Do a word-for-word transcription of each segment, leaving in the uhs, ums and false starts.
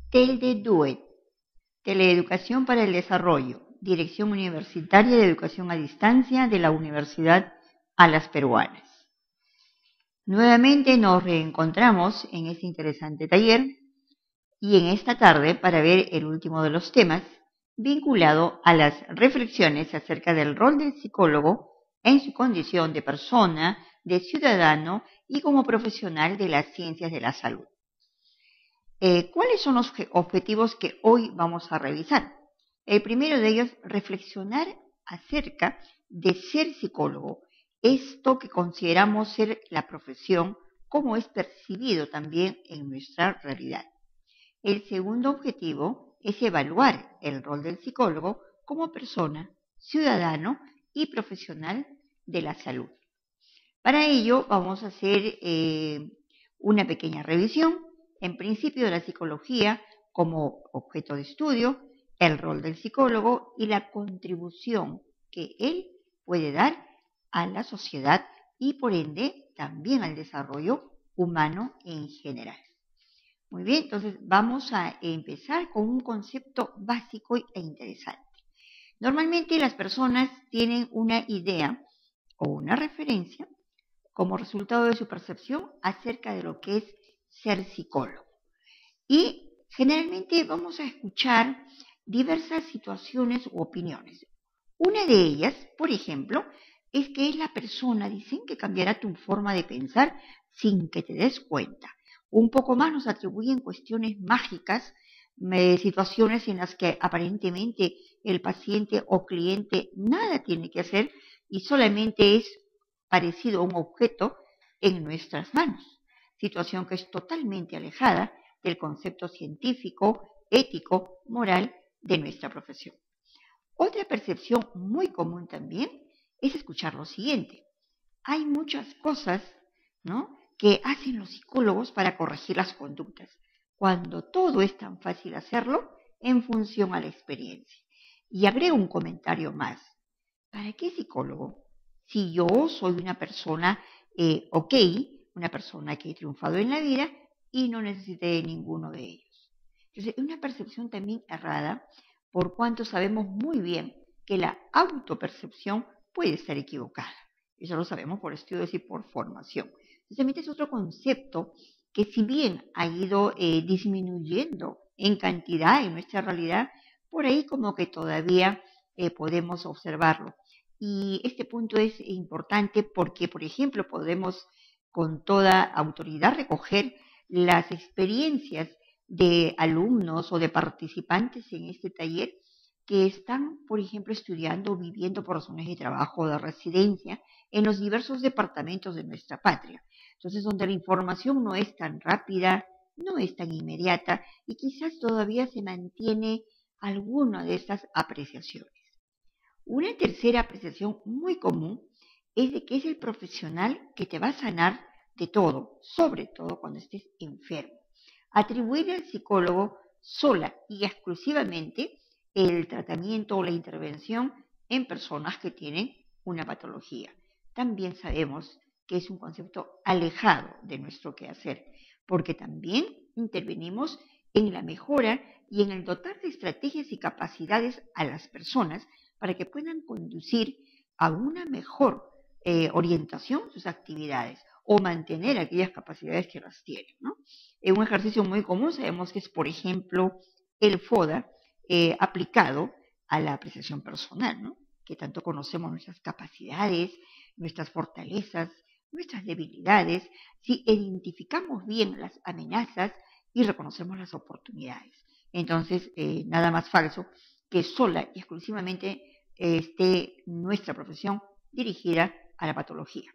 TELDE-DUET, Teleeducación para el Desarrollo, Dirección Universitaria de Educación a Distancia de la Universidad Alas Peruanas. Nuevamente nos reencontramos en este interesante taller y en esta tarde para ver el último de los temas vinculado a las reflexiones acerca del rol del psicólogo en su condición de persona, de ciudadano y como profesional de las ciencias de la salud. Eh, ¿Cuáles son los objetivos que hoy vamos a revisar? El primero de ellos, reflexionar acerca de ser psicólogo, esto que consideramos ser la profesión, cómo es percibido también en nuestra realidad. El segundo objetivo es evaluar el rol del psicólogo como persona, ciudadano y profesional de la salud. Para ello vamos a hacer eh, una pequeña revisión. En principio de la psicología como objeto de estudio, el rol del psicólogo y la contribución que él puede dar a la sociedad y por ende también al desarrollo humano en general. Muy bien, entonces vamos a empezar con un concepto básico e interesante. Normalmente las personas tienen una idea o una referencia como resultado de su percepción acerca de lo que es ser psicólogo. Y generalmente vamos a escuchar diversas situaciones u opiniones. Una de ellas, por ejemplo, es que es la persona, dicen, que cambiará tu forma de pensar sin que te des cuenta. Un poco más nos atribuyen cuestiones mágicas, eh, situaciones en las que aparentemente el paciente o cliente nada tiene que hacer y solamente es parecido a un objeto en nuestras manos. Situación que es totalmente alejada del concepto científico, ético, moral de nuestra profesión. Otra percepción muy común también es escuchar lo siguiente. Hay muchas cosas, ¿no?, que hacen los psicólogos para corregir las conductas, cuando todo es tan fácil hacerlo en función a la experiencia. Y agrego un comentario más. ¿Para qué psicólogo? Si yo soy una persona eh, ok, una persona que he triunfado en la vida y no necesité de ninguno de ellos. Entonces, es una percepción también errada, por cuanto sabemos muy bien que la autopercepción puede ser equivocada. Eso lo sabemos por estudios y por formación. Entonces, es otro concepto que si bien ha ido eh, disminuyendo en cantidad en nuestra realidad, por ahí como que todavía eh, podemos observarlo. Y este punto es importante porque, por ejemplo, podemos con toda autoridad recoger las experiencias de alumnos o de participantes en este taller que están, por ejemplo, estudiando o viviendo por razones de trabajo o de residencia en los diversos departamentos de nuestra patria. Entonces, donde la información no es tan rápida, no es tan inmediata y quizás todavía se mantiene alguna de estas apreciaciones. Una tercera apreciación muy común es de que es el profesional que te va a sanar de todo, sobre todo cuando estés enfermo. Atribuir al psicólogo sola y exclusivamente el tratamiento o la intervención en personas que tienen una patología. También sabemos que es un concepto alejado de nuestro quehacer, porque también intervenimos en la mejora y en el dotar de estrategias y capacidades a las personas para que puedan conducir a una mejor eh, orientación sus actividades o mantener aquellas capacidades que las tienen, ¿no? En un ejercicio muy común sabemos que es, por ejemplo, el FODA eh, aplicado a la apreciación personal, ¿no?, que tanto conocemos nuestras capacidades, nuestras fortalezas, nuestras debilidades, si identificamos bien las amenazas y reconocemos las oportunidades. Entonces, eh, nada más falso que sola y exclusivamente eh, esté nuestra profesión dirigida a la patología.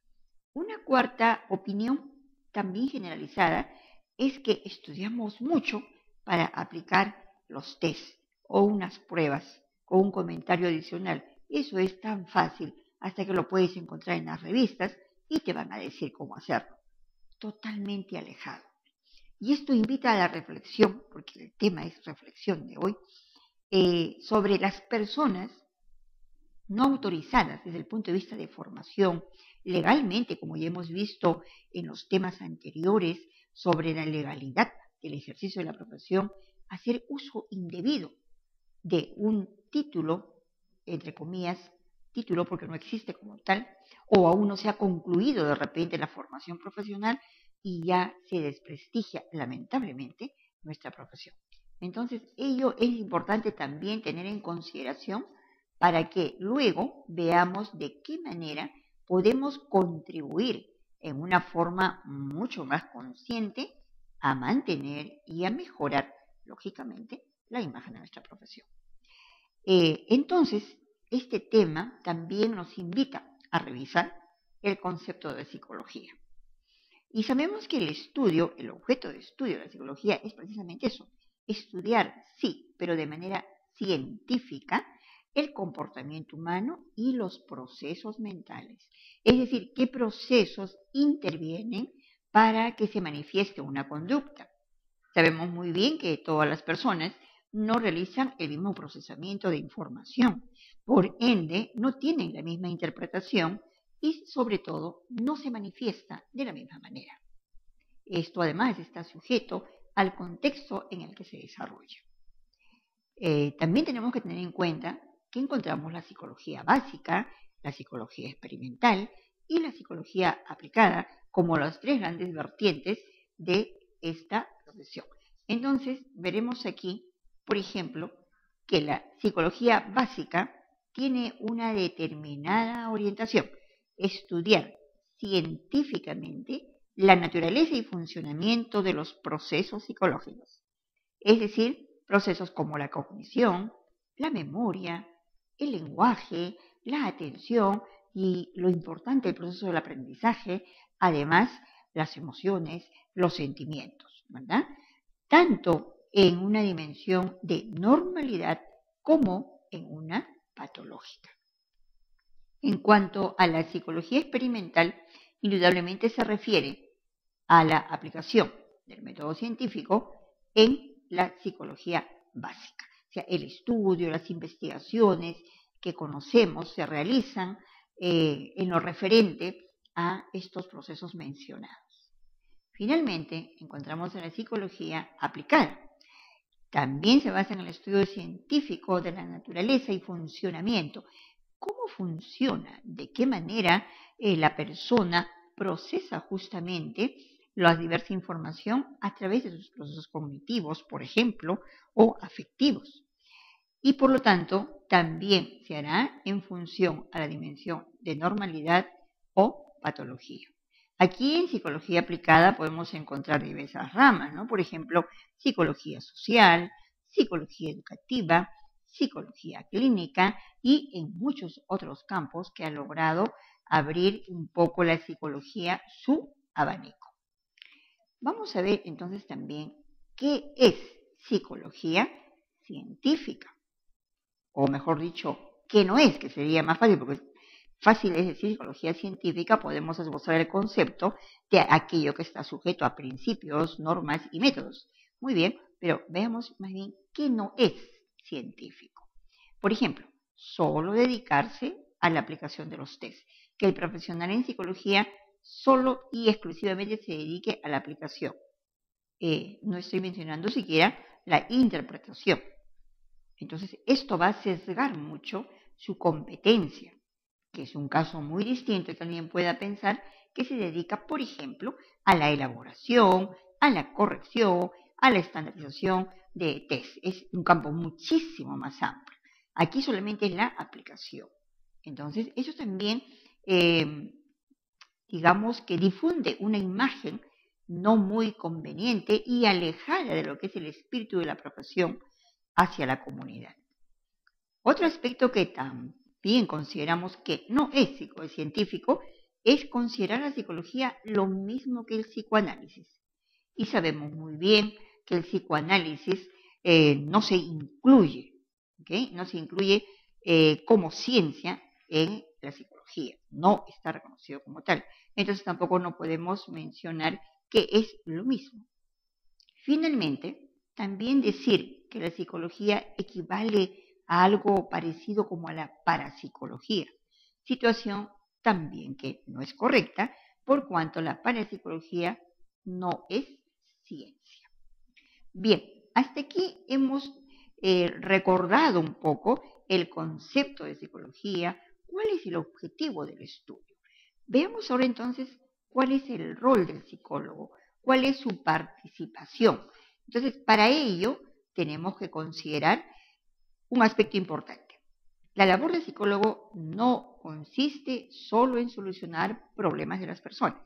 Una cuarta opinión, también generalizada, es que estudiamos mucho para aplicar los test o unas pruebas o un comentario adicional. Eso es tan fácil hasta que lo puedes encontrar en las revistas y te van a decir cómo hacerlo. Totalmente alejado. Y esto invita a la reflexión, porque el tema es reflexión de hoy, eh, sobre las personas no autorizadas desde el punto de vista de formación, legalmente, como ya hemos visto en los temas anteriores, sobre la legalidad del ejercicio de la profesión hacer uso indebido de un título, entre comillas, título porque no existe como tal, o aún no se ha concluido de repente la formación profesional y ya se desprestigia lamentablemente nuestra profesión. Entonces, ello es importante también tener en consideración para que luego veamos de qué manera podemos contribuir en una forma mucho más consciente a mantener y a mejorar, lógicamente, la imagen de nuestra profesión. Eh, entonces, este tema también nos invita a revisar el concepto de psicología. Y sabemos que el estudio, el objeto de estudio de la psicología es precisamente eso, estudiar, sí, pero de manera científica, el comportamiento humano y los procesos mentales. Es decir, qué procesos intervienen para que se manifieste una conducta. Sabemos muy bien que todas las personas no realizan el mismo procesamiento de información, por ende no tienen la misma interpretación y sobre todo no se manifiesta de la misma manera. Esto además está sujeto al contexto en el que se desarrolla. Eh, también tenemos que tener en cuenta que encontramos la psicología básica, la psicología experimental y la psicología aplicada como las tres grandes vertientes de esta profesión. Entonces, veremos aquí, por ejemplo, que la psicología básica tiene una determinada orientación, estudiar científicamente la naturaleza y funcionamiento de los procesos psicológicos, es decir, procesos como la cognición, la memoria, el lenguaje, la atención y lo importante el proceso del aprendizaje, además las emociones, los sentimientos, ¿verdad? Tanto en una dimensión de normalidad como en una patológica. En cuanto a la psicología experimental, indudablemente se refiere a la aplicación del método científico en la psicología básica. O sea, el estudio, las investigaciones que conocemos se realizan eh, en lo referente a estos procesos mencionados. Finalmente, encontramos en la psicología aplicada. También se basa en el estudio científico de la naturaleza y funcionamiento. ¿Cómo funciona? ¿De qué manera eh, la persona procesa justamente la diversa información a través de sus procesos cognitivos, por ejemplo, o afectivos? Y por lo tanto, también se hará en función a la dimensión de normalidad o patología. Aquí en psicología aplicada podemos encontrar diversas ramas, ¿no? Por ejemplo, psicología social, psicología educativa, psicología clínica y en muchos otros campos que ha logrado abrir un poco la psicología su abanico. Vamos a ver entonces también qué es psicología científica, o mejor dicho, qué no es, que sería más fácil, porque fácil es decir psicología científica, podemos esbozar el concepto de aquello que está sujeto a principios, normas y métodos. Muy bien, pero veamos más bien qué no es científico. Por ejemplo, solo dedicarse a la aplicación de los test, que el profesional en psicología solo y exclusivamente se dedique a la aplicación. Eh, no estoy mencionando siquiera la interpretación. Entonces, esto va a sesgar mucho su competencia, que es un caso muy distinto que alguien pueda pensar que se dedica, por ejemplo, a la elaboración, a la corrección, a la estandarización de test. Es un campo muchísimo más amplio. Aquí solamente es la aplicación. Entonces, eso también, eh, digamos que difunde una imagen no muy conveniente y alejada de lo que es el espíritu de la profesión hacia la comunidad. Otro aspecto que también consideramos que no es psicocientífico es considerar la psicología lo mismo que el psicoanálisis. Y sabemos muy bien que el psicoanálisis eh, no se incluye, ¿okay? No se incluye eh, como ciencia en la psicología, no está reconocido como tal. Entonces tampoco no podemos mencionar que es lo mismo. Finalmente, también decir que la psicología equivale a algo parecido como a la parapsicología, situación también que no es correcta por cuanto la parapsicología no es ciencia. Bien, hasta aquí hemos eh, recordado un poco el concepto de psicología, cuál es el objetivo del estudio. Veamos ahora entonces cuál es el rol del psicólogo, cuál es su participación. Entonces, para ello tenemos que considerar un aspecto importante. La labor del psicólogo no consiste solo en solucionar problemas de las personas.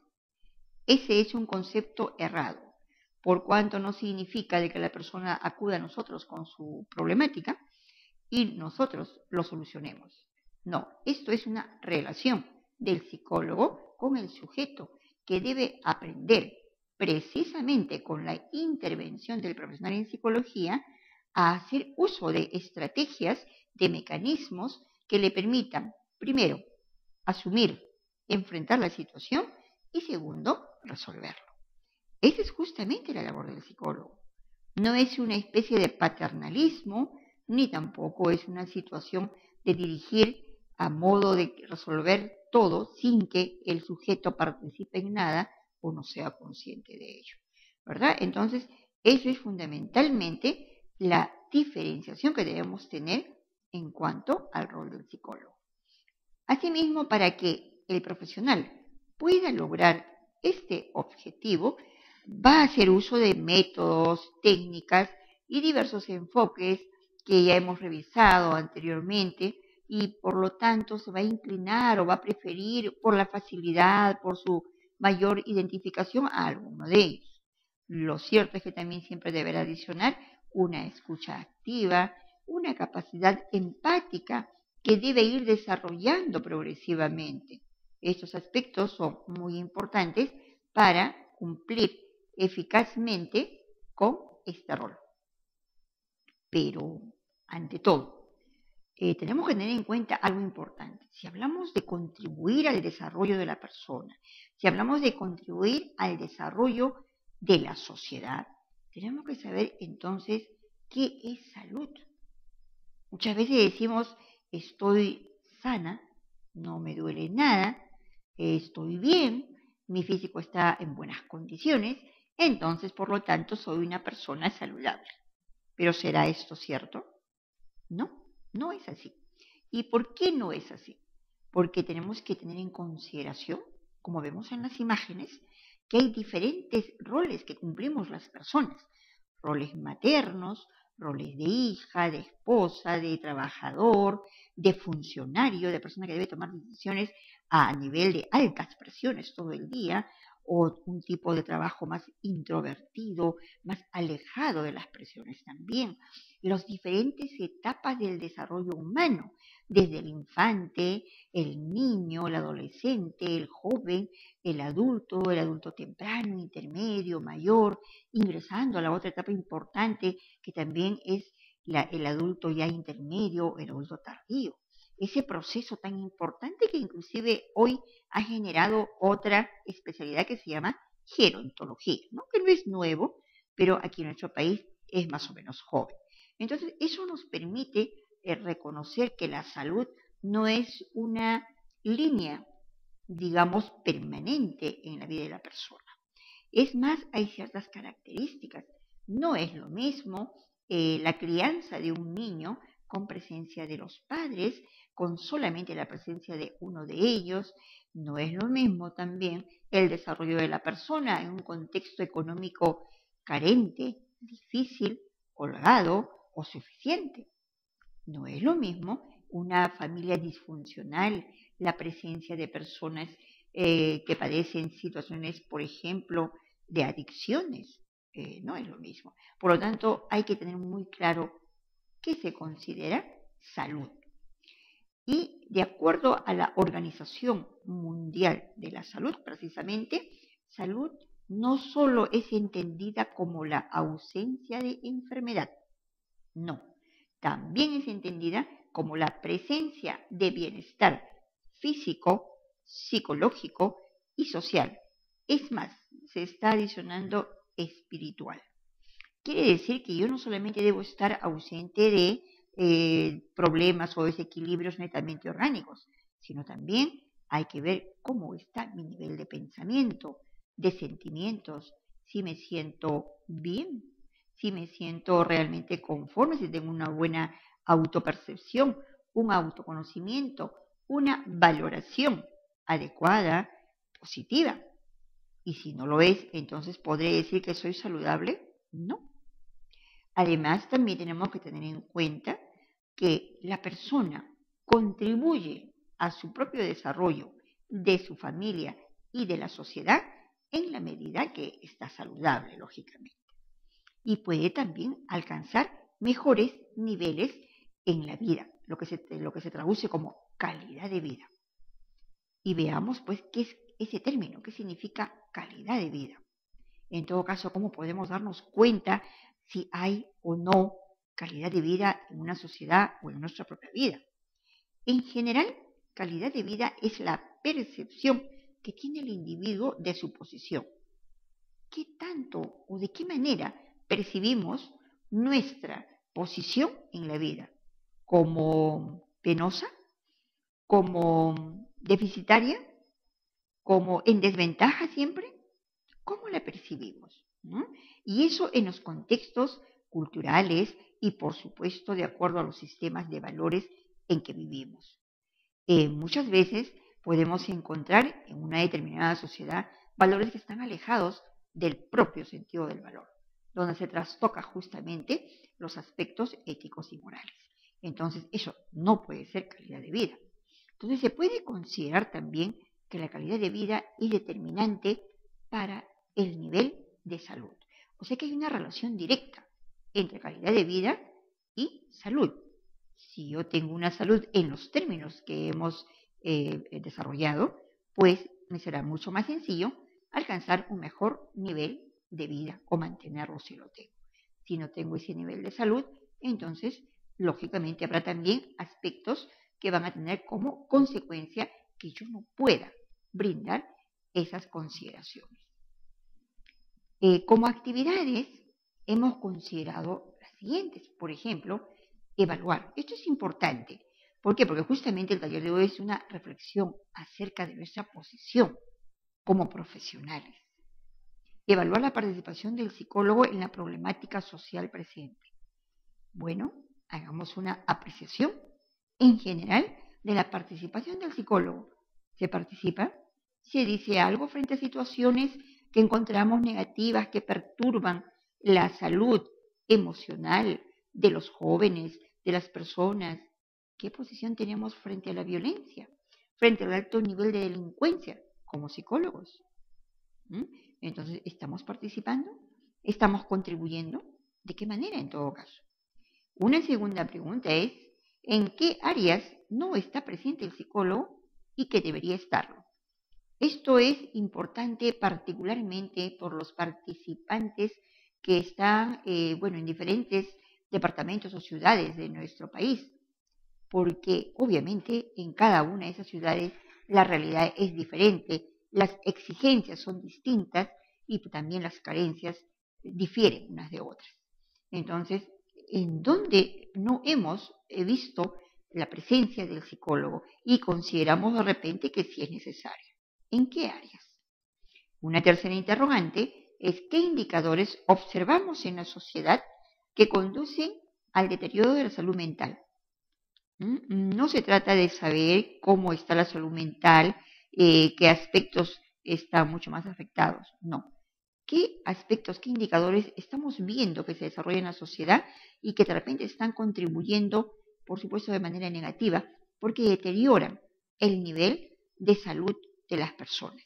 Ese es un concepto errado, por cuanto no significa de que la persona acuda a nosotros con su problemática y nosotros lo solucionemos. No, esto es una relación del psicólogo con el sujeto que debe aprender precisamente con la intervención del profesional en psicología a hacer uso de estrategias, de mecanismos que le permitan, primero, asumir, enfrentar la situación y segundo, resolverlo. Esa es justamente la labor del psicólogo. No es una especie de paternalismo, ni tampoco es una situación de dirigir a modo de resolver todo sin que el sujeto participe en nada o no sea consciente de ello, ¿verdad? Entonces, eso es fundamentalmente la diferenciación que debemos tener en cuanto al rol del psicólogo. Asimismo, para que el profesional pueda lograr este objetivo, va a hacer uso de métodos, técnicas y diversos enfoques que ya hemos revisado anteriormente y por lo tanto se va a inclinar o va a preferir por la facilidad, por su mayor identificación a alguno de ellos. Lo cierto es que también siempre deberá adicionar una escucha activa, una capacidad empática que debe ir desarrollando progresivamente. Estos aspectos son muy importantes para cumplir eficazmente con este rol. Pero, ante todo, eh, tenemos que tener en cuenta algo importante. Si hablamos de contribuir al desarrollo de la persona, si hablamos de contribuir al desarrollo de la sociedad, tenemos que saber entonces qué es salud. Muchas veces decimos, estoy sana, no me duele nada, estoy bien, mi físico está en buenas condiciones, entonces por lo tanto soy una persona saludable. ¿Pero será esto cierto? No, no es así. ¿Y por qué no es así? Porque tenemos que tener en consideración, como vemos en las imágenes, que hay diferentes roles que cumplimos las personas. Roles maternos, roles de hija, de esposa, de trabajador, de funcionario, de persona que debe tomar decisiones a nivel de altas presiones todo el día, o un tipo de trabajo más introvertido, más alejado de las presiones también. Las diferentes etapas del desarrollo humano, desde el infante, el niño, el adolescente, el joven, el adulto, el adulto temprano, intermedio, mayor, ingresando a la otra etapa importante que también es la, el adulto ya intermedio, el adulto tardío. Ese proceso tan importante que inclusive hoy ha generado otra especialidad que se llama gerontología, ¿no? Que no es nuevo, pero aquí en nuestro país es más o menos joven. Entonces, eso nos permite eh, reconocer que la salud no es una línea, digamos, permanente en la vida de la persona. Es más, hay ciertas características. No es lo mismo eh, la crianza de un niño con presencia de los padres, con solamente la presencia de uno de ellos. No es lo mismo también el desarrollo de la persona en un contexto económico carente, difícil, holgado o suficiente. No es lo mismo una familia disfuncional, la presencia de personas eh, que padecen situaciones, por ejemplo, de adicciones. Eh, no es lo mismo. Por lo tanto, hay que tener muy claro qué se considera salud. Y de acuerdo a la Organización Mundial de la Salud, precisamente, salud no solo es entendida como la ausencia de enfermedad, no, también es entendida como la presencia de bienestar físico, psicológico y social. Es más, se está adicionando espiritual. Quiere decir que yo no solamente debo estar ausente de eh, problemas o desequilibrios netamente orgánicos, sino también hay que ver cómo está mi nivel de pensamiento, de sentimientos, si me siento bien, si me siento realmente conforme, si tengo una buena autopercepción, un autoconocimiento, una valoración adecuada, positiva. Y si no lo es, entonces ¿podré decir que soy saludable? No. Además, también tenemos que tener en cuenta que la persona contribuye a su propio desarrollo, de su familia y de la sociedad en la medida que está saludable, lógicamente. Y puede también alcanzar mejores niveles en la vida, lo que se, lo que se traduce como calidad de vida. Y veamos, pues, qué es ese término, qué significa calidad de vida. En todo caso, cómo podemos darnos cuenta si hay o no calidad de vida en una sociedad o en nuestra propia vida. En general, calidad de vida es la percepción que tiene el individuo de su posición. ¿Qué tanto o de qué manera percibimos nuestra posición en la vida? ¿Como penosa? ¿Como deficitaria? ¿Como en desventaja siempre? ¿Cómo la percibimos? ¿No? Y eso en los contextos culturales y, por supuesto, de acuerdo a los sistemas de valores en que vivimos. Eh, muchas veces podemos encontrar en una determinada sociedad valores que están alejados del propio sentido del valor, donde se trastoca justamente los aspectos éticos y morales. Entonces, eso no puede ser calidad de vida. Entonces, se puede considerar también que la calidad de vida es determinante para el nivel de salud. O sea que hay una relación directa entre calidad de vida y salud. Si yo tengo una salud en los términos que hemos eh, desarrollado, pues me será mucho más sencillo alcanzar un mejor nivel de vida o mantenerlo si lo tengo. Si no tengo ese nivel de salud, entonces, lógicamente, habrá también aspectos que van a tener como consecuencia que yo no pueda brindar esas consideraciones. Eh, como actividades, hemos considerado las siguientes. Por ejemplo, evaluar. Esto es importante. ¿Por qué? Porque justamente el taller de hoy es una reflexión acerca de nuestra posición como profesionales. Evaluar la participación del psicólogo en la problemática social presente. Bueno, hagamos una apreciación en general de la participación del psicólogo. ¿Se participa? ¿Se dice algo frente a situaciones que encontramos negativas, que perturban la salud emocional de los jóvenes, de las personas? ¿Qué posición tenemos frente a la violencia, frente al alto nivel de delincuencia como psicólogos? ¿Mm? Entonces, ¿estamos participando? ¿Estamos contribuyendo? ¿De qué manera en todo caso? Una segunda pregunta es, ¿en qué áreas no está presente el psicólogo y que debería estarlo? Esto es importante particularmente por los participantes que están eh, bueno, en diferentes departamentos o ciudades de nuestro país, porque obviamente en cada una de esas ciudades la realidad es diferente, las exigencias son distintas y también las carencias difieren unas de otras. Entonces, en donde no hemos visto la presencia del psicólogo y consideramos de repente que sí es necesaria. ¿En qué áreas? Una tercera interrogante es ¿qué indicadores observamos en la sociedad que conducen al deterioro de la salud mental? ¿Mm? No se trata de saber cómo está la salud mental, eh, qué aspectos están mucho más afectados, no. ¿Qué aspectos, qué indicadores estamos viendo que se desarrollan en la sociedad y que de repente están contribuyendo, por supuesto, de manera negativa, porque deterioran el nivel de salud de las personas?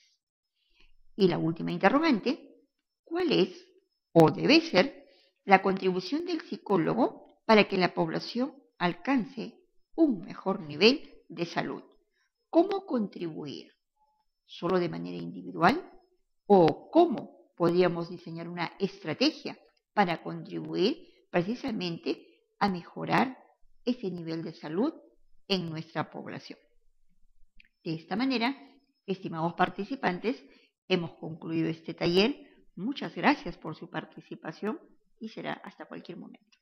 Y la última interrogante, ¿cuál es o debe ser la contribución del psicólogo para que la población alcance un mejor nivel de salud? ¿Cómo contribuir? ¿Solo de manera individual? ¿O cómo podríamos diseñar una estrategia para contribuir precisamente a mejorar ese nivel de salud en nuestra población? De esta manera, estimados participantes, hemos concluido este taller. Muchas gracias por su participación y será hasta cualquier momento.